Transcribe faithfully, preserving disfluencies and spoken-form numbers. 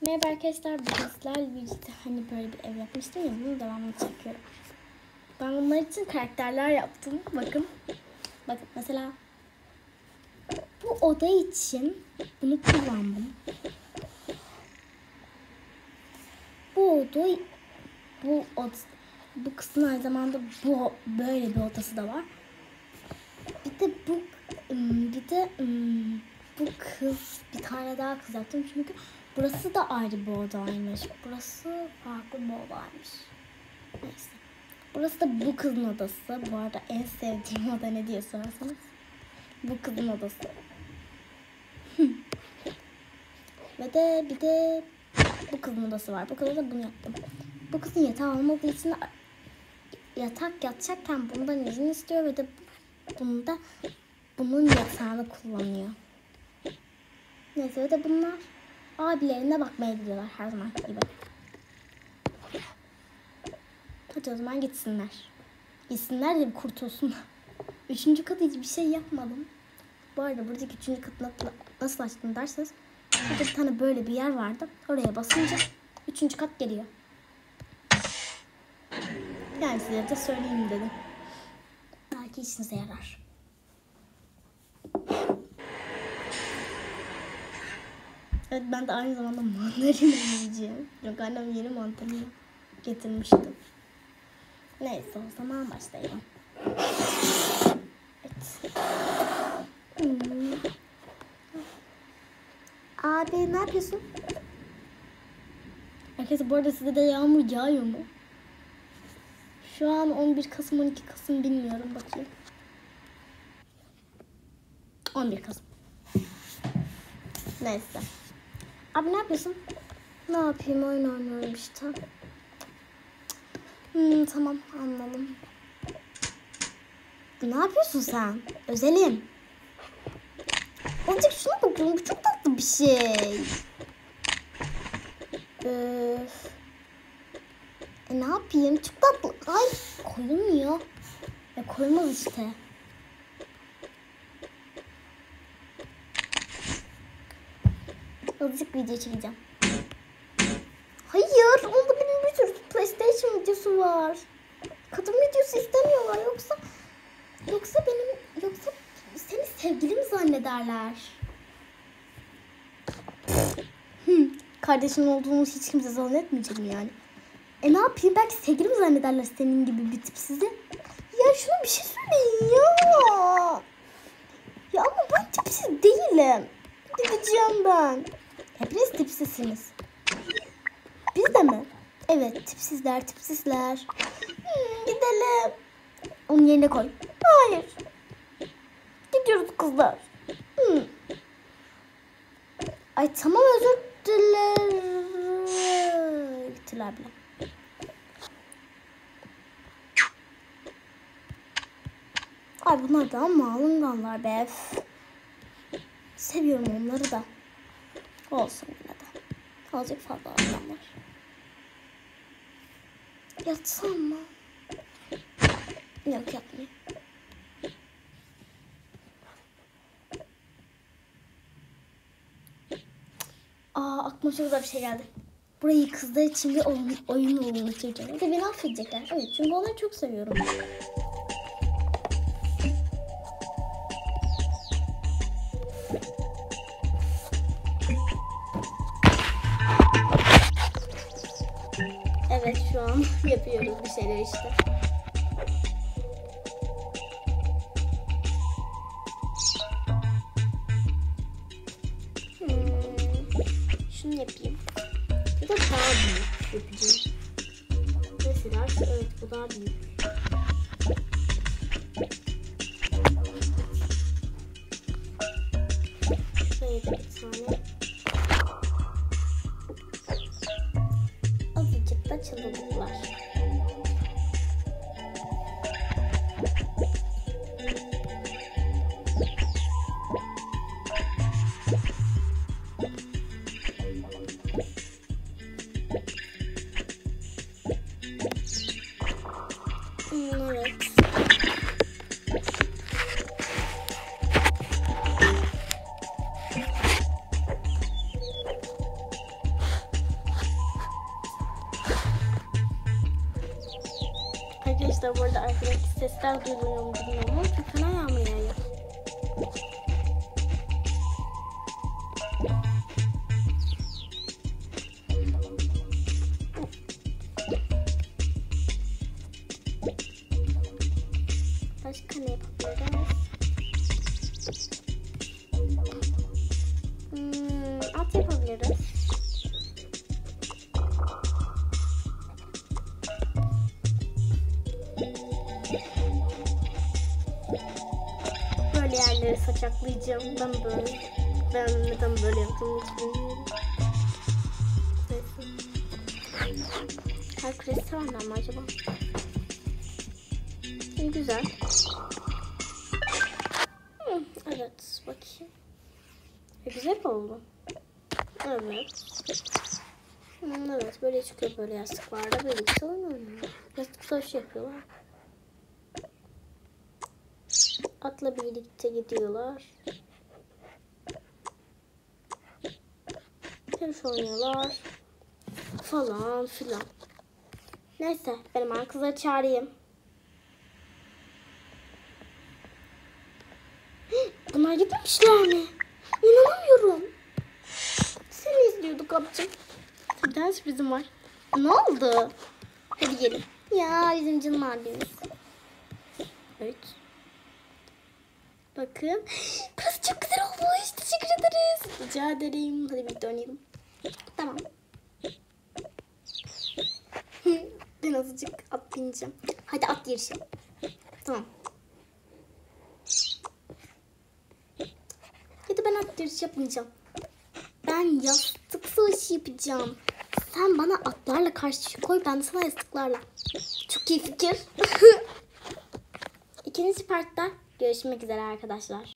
Merhaba arkadaşlar, bugün sizlerle birlikte hani böyle bir ev yapmıştım ya, bunun devamını çekiyorum. Ben bunlar için karakterler yaptım. Bakın, bakın mesela bu oda için bunu kullandım. Bu oda, bu oda, bu kızın aynı zamanda bu böyle bir odası da var. Bir de bu, bir de bu kız, bir tane daha kız yaptım çünkü burası da ayrı bir odaymış. Burası farklı bir odaymış. Neyse. Burası da bu kızın odası. Bu arada en sevdiğim oda ne diye sorarsanız bu kızın odası. Ve de bir de bu kızın odası var. Bu kızda da bunu yaptım. Bu kızın yatağı olmadığı için yatak yatacakken bundan izin istiyor ve de bunda bunun yatağını kullanıyor. Neyse ve de bunlar abilerine bakmaya gidiyorlar her zaman gibi. Hadi o zaman gitsinler. Gitsinler de bir kurtulsunlar. Üçüncü kat hiçbir şey yapmadım. Bu arada buradaki üçüncü katı nasıl açtım derseniz, burada bir tane böyle bir yer vardı. Oraya basınca üçüncü kat geliyor. Yani size de söyleyeyim dedim. Belki işinize yarar. Evet, ben de aynı zamanda mandalina yiyeceğim. Yok, annem yeni mandalina getirmişti. Neyse, o zaman başlayalım. Evet. Hmm. Abi ne yapıyorsun? Herkese bu arada size de yağmur yağıyor mu? Şu an on bir Kasım on iki Kasım bilmiyorum, bakayım. on bir Kasım. Neyse. Abi ne yapıyorsun? Ne yapayım, oyun oynuyorum işte. Hmm, tamam, anladım. Ne yapıyorsun sen? Özelim. Azıcık şuna bakıyorum, bu çok tatlı bir şey. Öf. E ne yapayım? Çok tatlı. Ay, koyulmuyor. Ya koymaz işte. Azıcık video çekeceğim. Hayır, onda benim bir sürü PlayStation videosu var. Kadın videosu istemiyorlar, yoksa yoksa benim yoksa seni sevgilim zannederler. hmm, kardeşin olduğunu hiç kimse zannetmeyecek mi yani? E ne yapayım, belki sevgilim zannederler senin gibi bir tipsizi. Ya şuna bir şey söyleyin ya. Ya ama ben tipsiz değilim. Gideceğim ben. Hepiniz tipsizsiniz. Biz de mi? Evet, tipsizler, tipsizler. Hmm, gidelim. Onun yerine koy. Hayır. Gidiyoruz kızlar. Hmm. Ay tamam, özür dilerim. Gittiler bile. Ay bunlar da ama alınganlar be. Seviyorum onları da. Olsun yine de. Azıcık fazla alınganlar. Yatsam mı? Yok, yatmayayım. Aa, aklıma çok güzel bir şey geldi. Burayı kızlar için bir oyun, oyun oyunu çekeceğim. Bir de beni affedecekler. Evet, çünkü onları çok seviyorum. Evet, şu an yapıyoruz bir şeyler işte. Şunu yapayım. Bu da daha büyük yapacağım. Mesela şu, evet, bu daha büyük. Şuraya da bir tane. Azıcık da çalılıklar. Evet. arkadaşlar bu arada arkadaki sesler duyuluyor mu bilmiyorum ama çok fena yağmur yağıyor. Başka ne yapabiliriz? Hmm, at yapabiliriz. Böyle yerleri saçaklayacağım. Ben böyle. Ben neden böyle yaptım hiç bilmiyorum. Neyse. Herkes sevenler mi acaba? İyi, güzel. Hı, evet, bakayım. E, güzel oldu. Evet. Hı, evet, böyle çıkıyor böyle yastıklarda. Böyle bir şey oynuyor. Yastık savaşı yapıyorlar. Atla birlikte gidiyorlar. Yarış oynuyorlar. Falan filan. Neyse, ben hemen kızları çağırayım. Bunlar gitmişler mi? İnanamıyorum. Seni izliyorduk abicim. Bir tane sürprizim var. Ne oldu? Hadi gelin. Ya bizim canım abimiz. Evet. Bakın. Burası çok güzel olmuş. Teşekkür ederiz. Rica ederim. Hadi birlikte oynayalım. Tamam. Ben azıcık at bineceğim. Hadi at yarışı. Tamam. Ya da ben at yarışı yapmayacağım. Ben yastık savaşı yapacağım. Sen bana atlarla karşı koy. Ben de sana yastıklarla. Çok iyi fikir. İkinci partta görüşmek üzere arkadaşlar.